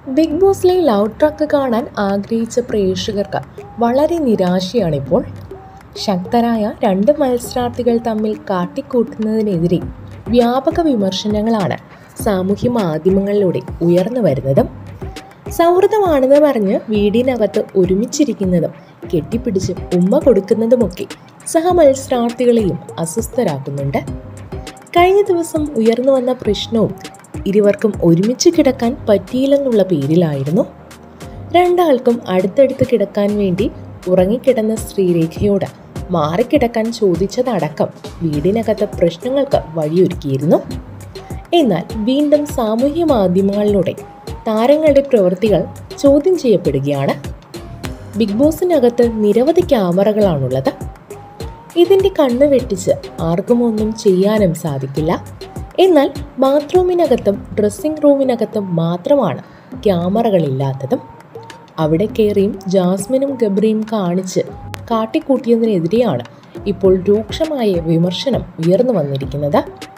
Big ബോസിലെ love track കാണാൻ ആഗ്രഹിച്ച പ്രേക്ഷകർക്ക് വളരെ നിരാശയാണിപ്പോൾ. ശക്തരായ രണ്ട് മത്സരാർത്ഥികൾ തമ്മിൽ കാട്ടിക്കൂട്ടുന്നതിനെതിരെ വ്യാപക വിമർശനങ്ങളാണ് സാമൂഹ്യ മാധ്യമങ്ങളിലൂടെ ഉയർന്നു വരുന്നതും. സൗഹൃദമാണെന്ന് പറഞ്ഞ് വീടിനകത്ത് ഒരുമിച്ചിരിക്കുന്നതും കെട്ടിപ്പിടിച്ച് ഉമ്മ കൊടുക്കുന്നതുമൊക്കെ സഹമത്സരാർത്ഥികളെയും അസ്വസ്ഥരാക്കുന്നുണ്ട്. കഴിഞ്ഞ ദിവസം ഉയർന്നു വന്ന പ്രശ്നവും ഇരുവർക്കും ഒരുമിച്ച് കിടക്കാൻ പറ്റിയില്ലെന്നുള്ള പേരിലായിരുന്നു. രണ്ടാൾക്കും അടുത്തടുത്ത് കിടക്കാൻ വേണ്ടി ഉറങ്ങിക്കിടന്ന ശ്രീരേഖയോട് മാറിക്കിടക്കാൻ ചോദിച്ചതടക്കം വീടിനകത്ത് പ്രശ്നങ്ങൾക്ക് വഴിയൊരുക്കിയിരുന്നു. എന്നാൽ വീണ്ടും സാമൂഹ്യ മാധ്യമങ്ങളിലൂടെ താരങ്ങളുടെ പ്രവൃത്തികൾ ചോദ്യം ചെയ്യപ്പെടുകയാണ്. ബിഗ് ബോസിനകത്ത് നിരവധി ക്യാമറകളാണുള്ളത്. ഇതിൻ്റെ കണ്ണ് വെട്ടിച്ച് ആർക്കും ഒന്നും ചെയ്യാനും സാധിക്കില്ല. എന്നാൽ ബാത്റൂമിനകത്തും ഡ്രസ്സിംഗ് റൂമിനകത്തും മാത്രമാണ് ക്യാമറകളില്ലാത്തതും. അവിടെ കയറിയും ജാസ്മിനും ഗബ്രിയും കാണിച്ച് കാട്ടിക്കൂട്ടിയതിനെതിരെയാണ് ഇപ്പോൾ രൂക്ഷമായ വിമർശനം ഉയർന്നു വന്നിരിക്കുന്നത്.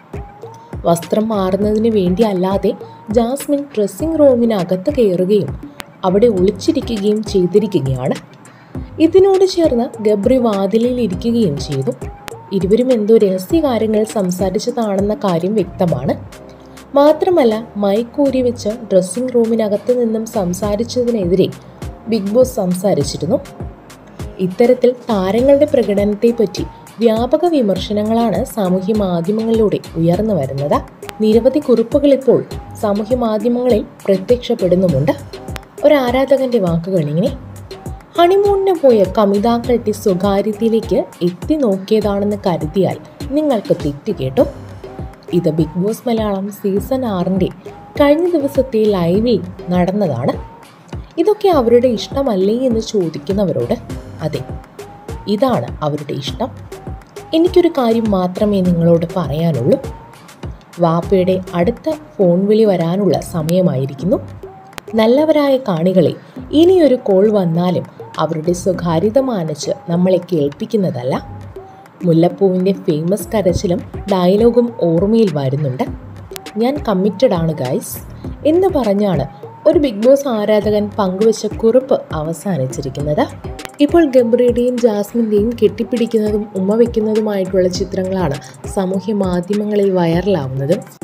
വസ്ത്രം മാറുന്നതിന് വേണ്ടി അല്ലാതെ ജാസ്മിൻ ഡ്രസ്സിംഗ് റൂമിനകത്ത് കയറുകയും അവിടെ ഒളിച്ചിരിക്കുകയും ചെയ്തിരിക്കുകയാണ്. ഇതിനോട് ചേർന്ന് ഗബ്രി വാതിലിൽ ഇരിക്കുകയും ചെയ്തു. ഇരുവരും എന്തോ രഹസ്യകാര്യങ്ങൾ സംസാരിച്ചതാണെന്ന കാര്യം വ്യക്തമാണ്. മാത്രമല്ല, മൈക്കൂരി വെച്ച് ഡ്രസ്സിംഗ് റൂമിനകത്ത് നിന്നും സംസാരിച്ചതിനെതിരെ ബിഗ് ബോസ് സംസാരിച്ചിരുന്നു. ഇത്തരത്തിൽ താരങ്ങളുടെ പ്രകടനത്തെപ്പറ്റി വ്യാപക വിമർശനങ്ങളാണ് സാമൂഹ്യ മാധ്യമങ്ങളിലൂടെ ഉയർന്നു വരുന്നത്. നിരവധി കുറിപ്പുകൾ ഇപ്പോൾ സാമൂഹ്യ മാധ്യമങ്ങളിൽ പ്രത്യക്ഷപ്പെടുന്നുമുണ്ട്. ഒരു ആരാധകന്റെ വാക്കുകൾ ഇങ്ങനെ: ഹണിമൂണിന് പോയ കമിതാക്കളുടെ സ്വകാര്യതയിലേക്ക് എത്തി നോക്കിയതാണെന്ന് കരുതിയാൽ നിങ്ങൾക്ക് തെറ്റ് കേട്ടോ. ഇത് ബിഗ് ബോസ് മലയാളം സീസൺ 6 കഴിഞ്ഞ ദിവസത്തെ ലൈവിൽ നടന്നതാണ്. ഇതൊക്കെ അവരുടെ ഇഷ്ടമല്ലേ എന്ന് ചോദിക്കുന്നവരോട് അതെ, ഇതാണ് അവരുടെ ഇഷ്ടം. എനിക്കൊരു കാര്യം മാത്രമേ നിങ്ങളോട് പറയാനുള്ളൂ. വാപ്പയുടെ അടുത്ത ഫോൺ വിളി വരാനുള്ള സമയമായിരിക്കുന്നു. നല്ലവരായ കാണികളെ, ഇനിയൊരു കോൾ വന്നാലും അവരുടെ സ്വകാര്യത മാനിച്ച് നമ്മളെ കേൾപ്പിക്കുന്നതല്ല. മുല്ലപ്പൂവിൻ്റെ ഫേമസ് കരച്ചിലും ഡയലോഗും ഓർമ്മയിൽ വരുന്നുണ്ട്. ഞാൻ കമ്മിറ്റഡ് ആണ് ഗൈസ് എന്ന് പറഞ്ഞാണ് ഒരു ബിഗ് ബോസ് ആരാധകൻ പങ്കുവച്ച കുറിപ്പ് അവസാനിച്ചിരിക്കുന്നത്. ഇപ്പോൾ ഗബ്രിയുടെയും ജാസ്മിൻ്റെയും കെട്ടിപ്പിടിക്കുന്നതും ഉമ്മ വയ്ക്കുന്നതുമായിട്ടുള്ള ചിത്രങ്ങളാണ് സാമൂഹ്യ മാധ്യമങ്ങളിൽ വൈറലാവുന്നതും.